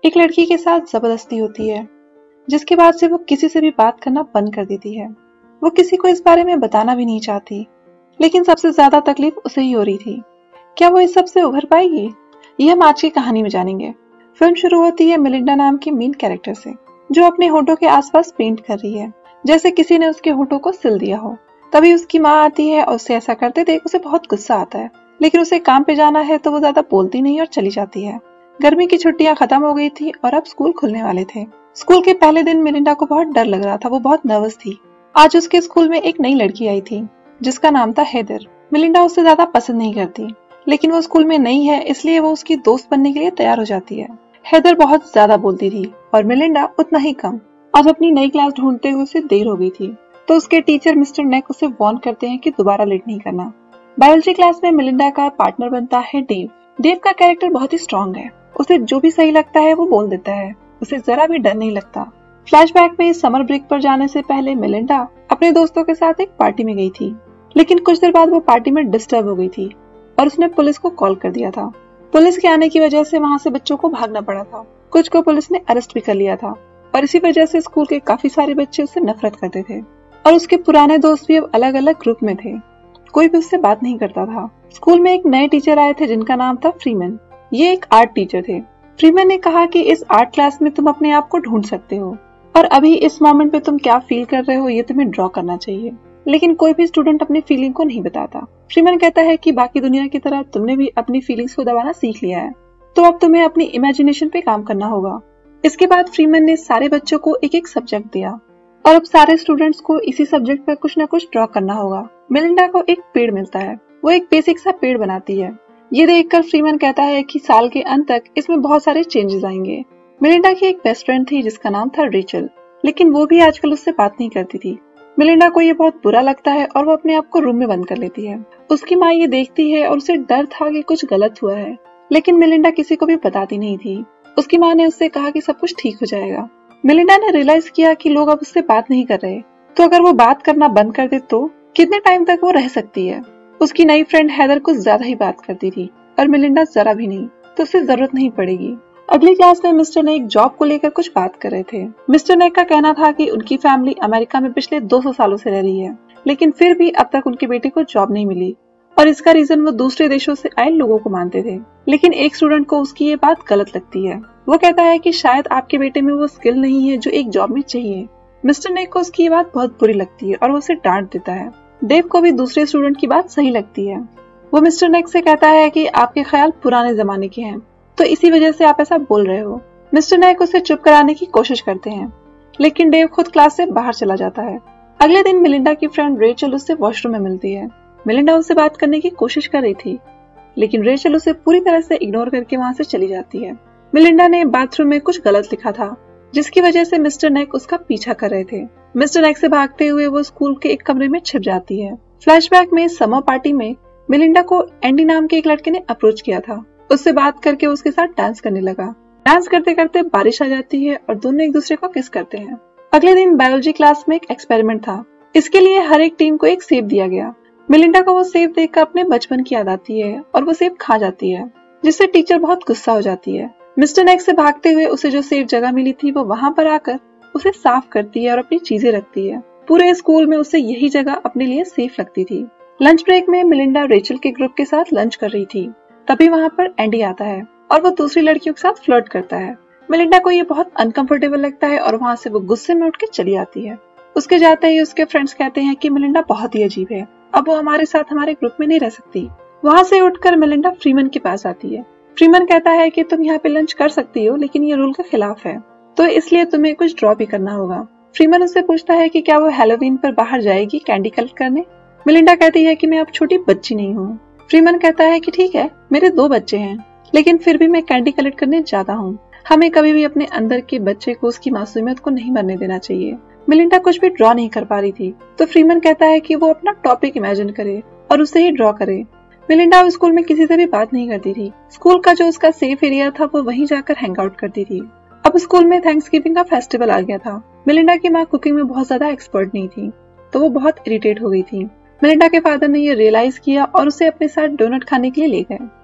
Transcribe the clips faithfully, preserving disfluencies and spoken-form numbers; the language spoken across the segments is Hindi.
एक लड़की के साथ जबरदस्ती होती है, जिसके बाद से वो किसी से भी बात करना बंद कर देती है। वो किसी को इस बारे में बताना भी नहीं चाहती, लेकिन सबसे ज्यादा तकलीफ उसे ही हो रही थी। क्या वो इस सब से उभर पाएगी? ये हम आज की कहानी में जानेंगे। फिल्म शुरू होती है मिलिंडा नाम की मेन कैरेक्टर से, जो अपने होठों के आसपास पेंट कर रही है, जैसे किसी ने उसके होठों को सिल दिया हो। तभी उसकी माँ आती है और उसे ऐसा करते देख उसे बहुत गुस्सा आता है, लेकिन उसे काम पे जाना है तो वो ज्यादा बोलती नहीं और चली जाती है। गर्मी की छुट्टियां खत्म हो गई थी और अब स्कूल खुलने वाले थे। स्कूल के पहले दिन मिलिंडा को बहुत डर लग रहा था, वो बहुत नर्वस थी। आज उसके स्कूल में एक नई लड़की आई थी, जिसका नाम था हेदर। मिलिंडा उससे ज्यादा पसंद नहीं करती, लेकिन वो स्कूल में नई है, इसलिए वो उसकी दोस्त बनने के लिए तैयार हो जाती है। हेदर बहुत ज्यादा बोलती थी और मिलिंडा उतना ही कम। आज अपनी नई क्लास ढूंढते हुए उसे देर हो गई थी, तो उसके टीचर मिस्टर नेक उसे वार्न करते हैं कि दोबारा लेट नहीं करना। बायोलॉजी क्लास में मिलिंडा का पार्टनर बनता है डेव। डेव का कैरेक्टर बहुत ही स्ट्रॉन्ग है, उसे जो भी सही लगता है वो बोल देता है, उसे जरा भी डर नहीं लगता। फ्लैशबैक में समर ब्रेक पर जाने से पहले मिलिंडा अपने दोस्तों के साथ एक पार्टी में गई थी, लेकिन कुछ देर बाद वो पार्टी में डिस्टर्ब हो गई थी और उसने पुलिस को कॉल कर दिया था। पुलिस के आने की वजह से वहां से बच्चों को भागना पड़ा था। कुछ को पुलिस ने अरेस्ट भी कर लिया था और इसी वजह से स्कूल के काफी सारे बच्चे उससे नफरत करते थे और उसके पुराने दोस्त भी अब अलग अलग ग्रुप में थे। कोई भी उससे बात नहीं करता था। स्कूल में एक नए टीचर आए थे जिनका नाम था फ्रीमैन। ये एक आर्ट टीचर थे। फ्रीमैन ने कहा कि इस आर्ट क्लास में तुम अपने आप को ढूंढ सकते हो और अभी इस मोमेंट पे तुम क्या फील कर रहे हो ये तुम्हें ड्रॉ करना चाहिए, लेकिन कोई भी स्टूडेंट अपनी फीलिंग को नहीं बताता। फ्रीमैन कहता है कि बाकी दुनिया की तरह तुमने भी अपनी फीलिंग्स को दबाना सीख लिया है, तो अब तुम्हें अपनी इमेजिनेशन पे काम करना होगा। इसके बाद फ्रीमैन ने सारे बच्चों को एक एक सब्जेक्ट दिया और अब सारे स्टूडेंट्स को इसी सब्जेक्ट पर कुछ न कुछ ड्रॉ करना होगा। मिलिंडा को एक पेड़ मिलता है, वो एक बेसिक सा पेड़ बनाती है। ये देखकर फ्रीमैन कहता है कि साल के अंत तक इसमें बहुत सारे चेंजेस आएंगे। मिलिंडा की एक बेस्ट फ्रेंड थी जिसका नाम था रेचल, लेकिन वो भी आजकल उससे बात नहीं करती थी। मिलिंडा को ये बहुत बुरा लगता है और वो अपने आप को रूम में बंद कर लेती है। उसकी माँ ये देखती है और उसे डर था कि कुछ गलत हुआ है, लेकिन मिलिंडा किसी को भी बताती नहीं थी। उसकी माँ ने उससे कहा कि सब कुछ ठीक हो जाएगा। मिलिंडा ने रियलाइज किया कि लोग अब उससे बात नहीं कर रहे, तो अगर वो बात करना बंद कर दे तो कितने टाइम तक वो रह सकती है। उसकी नई फ्रेंड हैदर कुछ ज्यादा ही बात करती थी और मिलिंडा जरा भी नहीं, तो उसे जरूरत नहीं पड़ेगी। अगली क्लास में मिस्टर नेक जॉब को लेकर कुछ बात कर रहे थे। मिस्टर नेक का कहना था कि उनकी फैमिली अमेरिका में पिछले दो सौ सालों से रह रही है, लेकिन फिर भी अब तक उनके बेटे को जॉब नहीं मिली और इसका रीजन वो दूसरे देशों से आए लोगों को मानते थे। लेकिन एक स्टूडेंट को उसकी ये बात गलत लगती है। वो कहता है कि शायद आपके बेटे में वो स्किल नहीं है जो एक जॉब में चाहिए। मिस्टर नेक को उसकी ये बात बहुत बुरी लगती है और वो उसे डांट देता है। डेव को भी दूसरे स्टूडेंट की बात सही लगती है। वो मिस्टर नेक से कहता है कि आपके ख्याल पुराने जमाने के हैं, तो इसी वजह से आप ऐसा बोल रहे हो। मिस्टर नेक उसे चुप कराने की कोशिश करते हैं, लेकिन डेव खुद क्लास से बाहर चला जाता है। अगले दिन मिलिंडा की फ्रेंड रेचल उससे वॉशरूम में मिलती है। मिलिंडा उससे बात करने की कोशिश कर रही थी, लेकिन रेचल उसे पूरी तरह से इग्नोर करके वहां से चली जाती है। मिलिंडा ने बाथरूम में कुछ गलत लिखा था, जिसकी वजह से मिस्टर नेक उसका पीछा कर रहे थे। मिस्टर नेक से भागते हुए वो स्कूल के एक कमरे में छिप जाती है। फ्लैशबैक में समर पार्टी में मिलिंडा को एंडी नाम के एक लड़के ने अप्रोच किया था। उससे बात करके उसके साथ डांस करने लगा। डांस करते करते बारिश आ जाती है और दोनों एक दूसरे को किस करते हैं। अगले दिन बायोलॉजी क्लास में एक एक्सपेरिमेंट था। इसके लिए हर एक टीम को एक सेब दिया गया। मिलिंडा को वो सेब देखकर अपने बचपन की याद आती है और वो सेब खा जाती है, जिससे टीचर बहुत गुस्सा हो जाती है। मिस्टर नेक से भागते हुए उसे जो सेफ जगह मिली थी वो वहां पर आकर उसे साफ करती है और अपनी चीजें रखती है। पूरे स्कूल में उसे यही जगह अपने लिए सेफ लगती थी। लंच ब्रेक में मिलिंडा रेचल के ग्रुप के साथ लंच कर रही थी, तभी वहां पर एंडी आता है और वो दूसरी लड़कियों के साथ फ्लर्ट करता है। मिलिंडा को ये बहुत अनकंफर्टेबल लगता है और वहां से वो गुस्से में उठ के चली आती है। उसके जाते ही उसके फ्रेंड्स कहते हैं कि मिलिंडा बहुत ही अजीब है, अब वो हमारे साथ हमारे ग्रुप में नहीं रह सकती। वहां से उठकर मिलिंडा फ्रीमैन के पास आती है। फ्रीमैन कहता है कि तुम यहाँ पे लंच कर सकती हो, लेकिन ये रूल के खिलाफ है, तो इसलिए तुम्हें कुछ ड्रॉ भी करना होगा। फ्रीमैन उससे पूछता है कि क्या वो हैलोवीन पर बाहर जाएगी कैंडी कलेक्ट करने। मिलिंडा कहती है कि मैं अब छोटी बच्ची नहीं हूँ। फ्रीमैन कहता है कि ठीक है, मेरे दो बच्चे हैं, लेकिन फिर भी मैं कैंडी कलेक्ट करने जाता हूँ। हमें कभी भी अपने अंदर के बच्चे को उसकी मासूमियत को नहीं मरने देना चाहिए। मिलिंडा कुछ भी ड्रॉ नहीं कर पा रही थी, तो फ्रीमैन कहता है कि वो अपना टॉपिक इमेजिन करे और उसे ही ड्रॉ करे। मिलिंडा स्कूल में किसी से भी बात नहीं करती थी। स्कूल का जो उसका सेफ एरिया था वो वहीं जाकर हैंग आउट करती थी। अब स्कूल में थैंक्सगिविंग का फेस्टिवल आ गया था। मिलिंडा की माँ कुकिंग में बहुत ज्यादा एक्सपर्ट नहीं थी, तो वो बहुत इरिटेट हो गई थी। मिलिंडा के फादर ने ये रियलाइज किया और उसे अपने साथ डोनट खाने के लिए ले गए।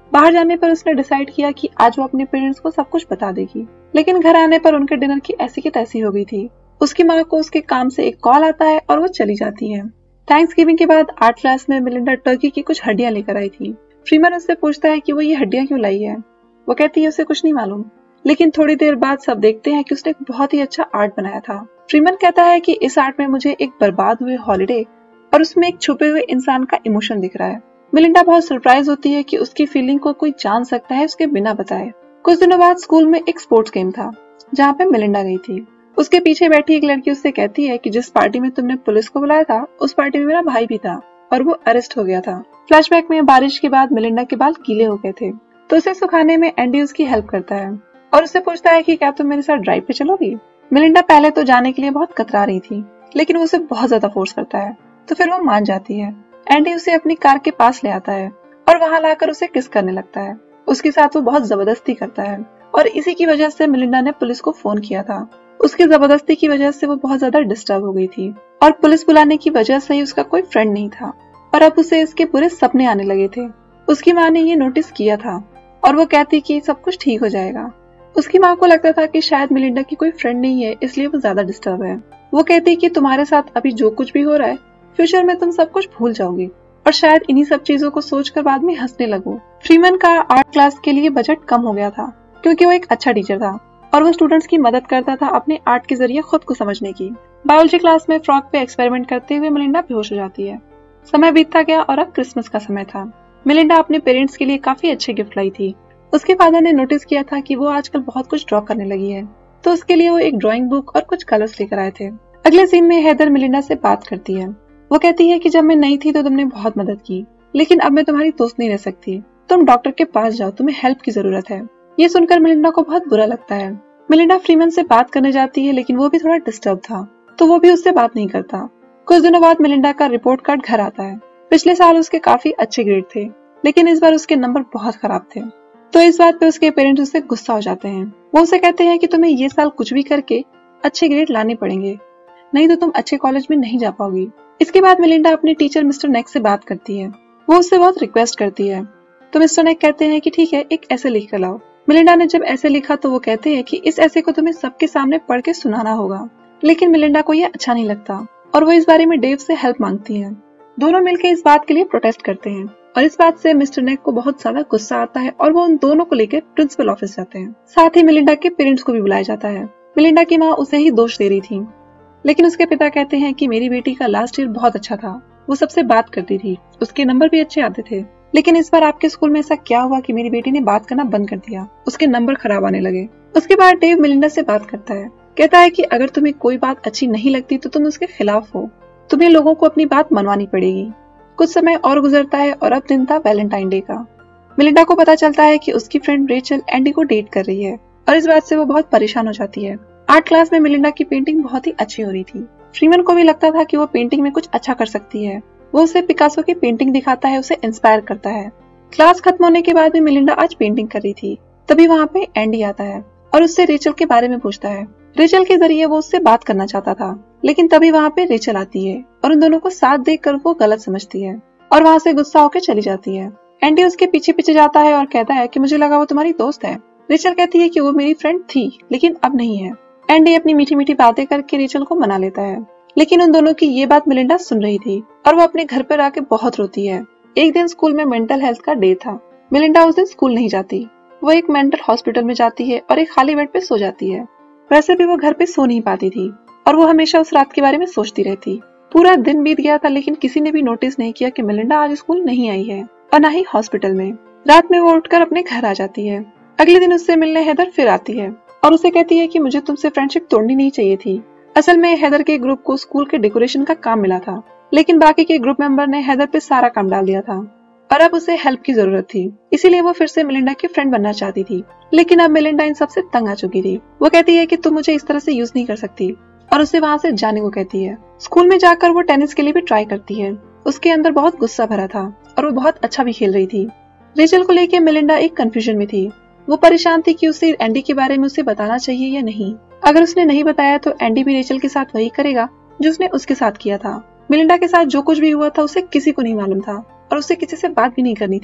बाहर जाने पर उसने डिसाइड किया कि आज वो अपने पेरेंट्स को सब कुछ बता देगी, लेकिन घर आने पर उनके डिनर की ऐसी की तैसी हो गई थी। उसकी माँ को उसके काम से एक कॉल आता है और वो चली जाती है। थैंक्स गिविंग के बाद आर्ट क्लास में मिलिंडा टर्की की कुछ हड्डियां लेकर आई थी। फ्रीमन उससे पूछता है कि वो ये हड्डियां क्यों लाई है। वो कहती है उसे कुछ नहीं मालूम, लेकिन थोड़ी देर बाद सब देखते हैं कि उसने एक बहुत ही अच्छा आर्ट बनाया था। फ्रीमन कहता है कि इस आर्ट में मुझे एक बर्बाद हुए हॉलिडे और उसमें एक छुपे हुए इंसान का इमोशन दिख रहा है। मिलिंडा बहुत सरप्राइज होती है कि उसकी फीलिंग को कोई जान सकता है उसके बिना बताए। कुछ दिनों बाद स्कूल में एक स्पोर्ट्स गेम था जहाँ पे मिलिंडा गई थी। उसके पीछे बैठी एक लड़की उससे कहती है कि जिस पार्टी में तुमने पुलिस को बुलाया था उस पार्टी में मेरा भाई भी था और वो अरेस्ट हो गया था। फ्लैशबैक में बारिश के बाद मिलिंडा के बाल गीले हो गए थे तो उसे सुखाने में एंडी उसकी हेल्प करता है और उससे पूछता है कि क्या तुम मेरे साथ ड्राइव पे चलोगी। मिलिंडा पहले तो जाने के लिए बहुत कतरा रही थी, लेकिन वो उसे बहुत ज्यादा फोर्स करता है तो फिर वो मान जाती है। एंडी उसे अपनी कार के पास ले आता है और वहां लाकर उसे किस करने लगता है। उसके साथ वो बहुत जबरदस्ती करता है और इसी की वजह से मिलिंडा ने पुलिस को फोन किया था। उसकी जबरदस्ती की वजह से वो बहुत ज्यादा डिस्टर्ब हो गई थी और पुलिस बुलाने की वजह से ही उसका कोई फ्रेंड नहीं था और अब उसे इसके पूरे सपने आने लगे थे। उसकी माँ ने ये नोटिस किया था और वो कहती कि सब कुछ ठीक हो जाएगा। उसकी माँ को लगता था कि शायद मिलिंडा की कोई फ्रेंड नहीं है, इसलिए वो ज्यादा डिस्टर्ब है। वो कहती कि तुम्हारे साथ अभी जो कुछ भी हो रहा है फ्यूचर में तुम सब कुछ भूल जाओगी और शायद इन्हीं सब चीजों को सोचकर बाद में हंसने लगो। फ्रीमन का आर्ट क्लास के लिए बजट कम हो गया था क्योंकि वो एक अच्छा टीचर था और वो स्टूडेंट्स की मदद करता था अपने आर्ट के जरिए खुद को समझने की। बायोलॉजी क्लास में फ्रॉग पे एक्सपेरिमेंट करते हुए मिलिंडा बेहोश हो जाती है। समय बीतता गया और अब क्रिसमस का समय था। मिलिंडा अपने पेरेंट्स के लिए काफी अच्छे गिफ्ट लाई थी। उसके फादर ने नोटिस किया था कि वो आजकल बहुत कुछ ड्रॉ करने लगी है, तो उसके लिए वो एक ड्राइंग बुक और कुछ कलर्स लेकर आए थे। अगले सीन में हेदर मिलिंडा से बात करती है। वो कहती है कि जब मैं नहीं थी तो तुमने बहुत मदद की, लेकिन अब मैं तुम्हारी दोस्त नहीं रह सकती। तुम डॉक्टर के पास जाओ, तुम्हें हेल्प की जरूरत है। ये सुनकर मिलिंडा को बहुत बुरा लगता है। मिलिंडा फ्रीमन से बात करने जाती है, लेकिन वो भी थोड़ा डिस्टर्ब था तो वो भी उससे बात नहीं करता। कुछ दिनों बाद मिलिंडा का रिपोर्ट कार्ड घर आता है। पिछले साल उसके काफी अच्छे ग्रेड थे, लेकिन इस बार उसके नंबर बहुत खराब थे, तो इस बात पे उसके पेरेंट्स उससे गुस्सा हो जाते हैं। वो उसे कहते हैं कि तुम्हें ये साल कुछ भी करके अच्छे ग्रेड लाने पड़ेंगे, नहीं तो तुम अच्छे कॉलेज में नहीं जा पाओगी। इसके बाद मिलिंडा अपने टीचर मिस्टर नेक से बात करती है। वो उससे बहुत रिक्वेस्ट करती है, तो मिस्टर नेक कहते हैं कि ठीक है, एक ऐसे लिख कर लाओ। मिलिंडा ने जब ऐसे लिखा तो वो कहते हैं कि इस ऐसे को तुम्हें सबके सामने पढ़ के सुनाना होगा, लेकिन मिलिंडा को यह अच्छा नहीं लगता और वो इस बारे में डेव से हेल्प मांगती है। दोनों मिलकर इस बात के लिए प्रोटेस्ट करते हैं और इस बात से मिस्टर नेक को बहुत ज्यादा गुस्सा आता है और वो उन दोनों को लेकर प्रिंसिपल ऑफिस जाते हैं। साथ ही मिलिंडा के पेरेंट्स को भी बुलाया जाता है। मिलिंडा की माँ उसे ही दोष दे रही थी, लेकिन उसके पिता कहते हैं कि मेरी बेटी का लास्ट ईयर बहुत अच्छा था, वो सबसे बात करती थी, उसके नंबर भी अच्छे आते थे, लेकिन इस बार आपके स्कूल में ऐसा क्या हुआ कि मेरी बेटी ने बात करना बंद कर दिया, उसके नंबर खराब आने लगे। उसके बाद डेव मिलिंडा से बात करता है, कहता है कि अगर तुम्हें कोई बात अच्छी नहीं लगती तो तुम उसके खिलाफ हो, तुम्हें लोगों को अपनी बात मनवानी पड़ेगी। कुछ समय और गुजरता है और अब दिन था वैलेंटाइन डे का। मिलिंडा को पता चलता है कि उसकी फ्रेंड रेचल एंडी को डेट कर रही है और इस बात से वो बहुत परेशान हो जाती है। आर्ट क्लास में मिलिंडा की पेंटिंग बहुत ही अच्छी हो रही थी। फ्रीमन को भी लगता था कि वो पेंटिंग में कुछ अच्छा कर सकती है। वो उसे पिकासो की पेंटिंग दिखाता है, उसे इंस्पायर करता है। क्लास खत्म होने के बाद भी मिलिंडा आज पेंटिंग कर रही थी, तभी वहाँ पे एंडी आता है और उससे रेचल के बारे में पूछता है। रेचल के जरिए वो उससे बात करना चाहता था, लेकिन तभी वहाँ पे रेचल आती है और उन दोनों को साथ देखकर वो गलत समझती है और वहाँ से गुस्सा होकर चली जाती है। एंडी उसके पीछे पीछे जाता है और कहता है कि मुझे लगा वो तुम्हारी दोस्त है। रेचल कहती है कि वो मेरी फ्रेंड थी, लेकिन अब नहीं है। एंडी अपनी मीठी मीठी बातें करके रेचल को मना लेता है, लेकिन उन दोनों की ये बात मिलिंडा सुन रही थी और वो अपने घर पर आके बहुत रोती है। एक दिन स्कूल में मेंटल हेल्थ का डे था। मिलिंडा उस दिन स्कूल नहीं जाती, वो एक मेंटल हॉस्पिटल में जाती है और एक खाली बेड पे सो जाती है। वैसे भी वो घर पे सो नहीं पाती थी और वो हमेशा उस रात के बारे में सोचती रहती। पूरा दिन बीत गया था, लेकिन किसी ने भी नोटिस नहीं किया कि मिलिंडा आज स्कूल नहीं आई है और न ही हॉस्पिटल में। रात में वो उठकर अपने घर आ जाती है। अगले दिन उससे मिलने हेदर फिर आती है और उसे कहती है कि मुझे तुमसे फ्रेंडशिप तोड़नी नहीं चाहिए थी। असल में हेदर के ग्रुप को स्कूल के डेकोरेशन का काम मिला था, लेकिन बाकी के ग्रुप मेंबर ने हेदर पे सारा काम डाल दिया था और अब उसे हेल्प की जरूरत थी, इसीलिए वो फिर से मिलिंडा की फ्रेंड बनना चाहती थी। लेकिन अब मिलिंडा इन सबसे तंग आ चुकी थी। वो कहती है कि तुम मुझे इस तरह से यूज नहीं कर सकती और उसे वहाँ से जाने को कहती है। स्कूल में जाकर वो टेनिस के लिए भी ट्राई करती है। उसके अंदर बहुत गुस्सा भरा था और वो बहुत अच्छा भी खेल रही थी। रेचल को लेकर मिलिंडा एक कंफ्यूजन में थी। वो परेशान थी कि उसे एंडी के बारे में उसे बताना चाहिए या नहीं। अगर उसने नहीं बताया तो एंडी भी रेचल के साथ वही करेगा जो उसने उसके साथ किया था। मिलिंडा के साथ जो कुछ भी हुआ था उसे किसी को नहीं मालूम था और उसे किसी से बात भी नहीं करनी थी।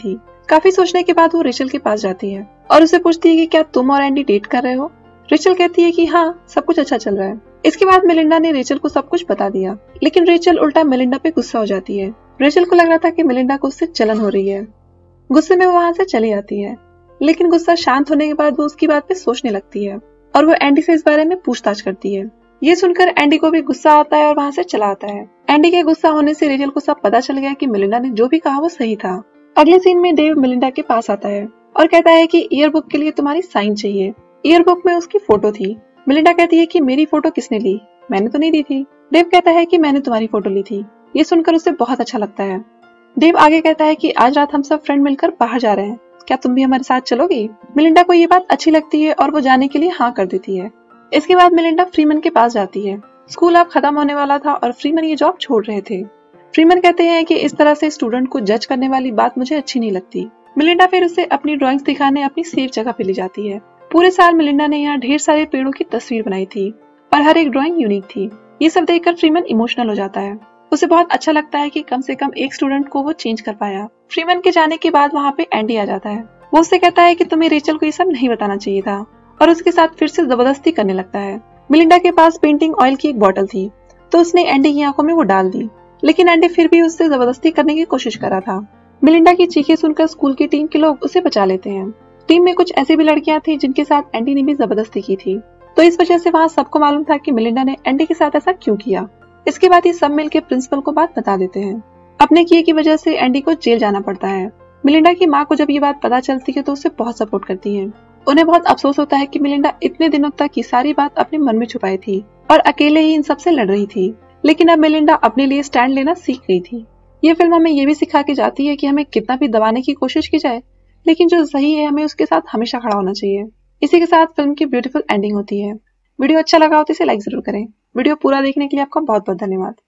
काफी सोचने के बाद वो रेचल के पास जाती है और उसे पूछती है कि क्या तुम और एंडी डेट कर रहे हो। रेचल कहती है कि हाँ, सब कुछ अच्छा चल रहा है। इसके बाद मेलिंडा ने रेचल को सब कुछ बता दिया, लेकिन रेचल उल्टा मेलिंडा पे गुस्सा हो जाती है। रेचल को लग रहा था कि मेलिंडा को उससे जलन हो रही है। गुस्से में वो वहां से चली जाती है, लेकिन गुस्सा शांत होने के बाद वो उसकी बात पे सोचने लगती है और वो एंडी से इस बारे में पूछताछ करती है। ये सुनकर एंडी को भी गुस्सा आता है और वहां से चला आता है। एंडी के गुस्सा होने से रेचल को सब पता चल गया कि मेलिंडा ने जो भी कहा वो सही था। अगले सीन में डेव मेलिंडा के पास आता है और कहता है कि ईयरबुक के लिए तुम्हारी साइन चाहिए। ईयरबुक में उसकी फोटो थी। मेलिंडा कहती है कि मेरी फोटो किसने ली, मैंने तो नहीं दी थी। डेव कहता है कि मैंने तुम्हारी फोटो ली थी। ये सुनकर उसे बहुत अच्छा लगता है। डेव आगे कहता है कि आज रात हम सब फ्रेंड मिलकर बाहर जा रहे हैं, क्या तुम भी हमारे साथ चलोगी। मेलिंडा को ये बात अच्छी लगती है और वो जाने के लिए हाँ कर देती है। इसके बाद मेलिंडा फ्रीमैन के पास जाती है। स्कूल अब खत्म होने वाला था और फ्रीमैन ये जॉब छोड़ रहे थे। फ्रीमैन कहते हैं कि इस तरह से स्टूडेंट को जज करने वाली बात मुझे अच्छी नहीं लगती। मेलिंडा फिर उसे अपनी ड्राइंग्स दिखाने अपनी सेफ जगह पे ले जाती है। पूरे साल मेलिंडा ने यहाँ ढेर सारे पेड़ों की तस्वीर बनाई थी और हर एक ड्राइंग यूनिक थी। ये सब देखकर फ्रीमैन इमोशनल हो जाता है। उसे बहुत अच्छा लगता है कि कम से कम एक स्टूडेंट को वो चेंज कर पाया। फ्रीमैन के जाने के बाद वहाँ पे एंडी आ जाता है। वो उससे कहता है कि तुम्हें रेचल को ये सब नहीं बताना चाहिए था और उसके साथ फिर से जबरदस्ती करने लगता है। मेलिंडा के पास पेंटिंग ऑयल की एक बोतल थी, तो उसने एंडी की आंखों में वो डाल दी, लेकिन एंडी फिर भी उससे जबरदस्ती करने की कोशिश कर रहा था। मेलिंडा की चीखें सुनकर स्कूल की टीम के लोग उसे बचा लेते हैं। टीम में कुछ ऐसी भी लड़कियां थी जिनके साथ एंडी ने भी जबरदस्ती की थी, तो इस वजह से वहाँ सबको मालूम था कि मेलिंडा ने एंडी के साथ ऐसा क्यों किया। इसके बाद ये सब मिलकर प्रिंसिपल को बात बता देते हैं। अपने किए की वजह से एंडी को जेल जाना पड़ता है। मेलिंडा की माँ को जब ये बात पता चलती है तो उसे बहुत सपोर्ट करती है। उन्हें बहुत अफसोस होता है कि मेलिंडा इतने दिनों तक की सारी बात अपने मन में छुपाई थी और अकेले ही इन सबसे लड़ रही थी, लेकिन अब मेलिंडा अपने लिए स्टैंड लेना सीख गई थी। ये फिल्म हमें ये भी सिखा के जाती है कि हमें कितना भी दबाने की कोशिश की जाए, लेकिन जो सही है हमें उसके साथ हमेशा खड़ा होना चाहिए। इसी के साथ फिल्म की ब्यूटीफुल एंडिंग होती है। वीडियो अच्छा लगा हो तो इसे लाइक जरूर करें। वीडियो पूरा देखने के लिए आपका बहुत बहुत धन्यवाद।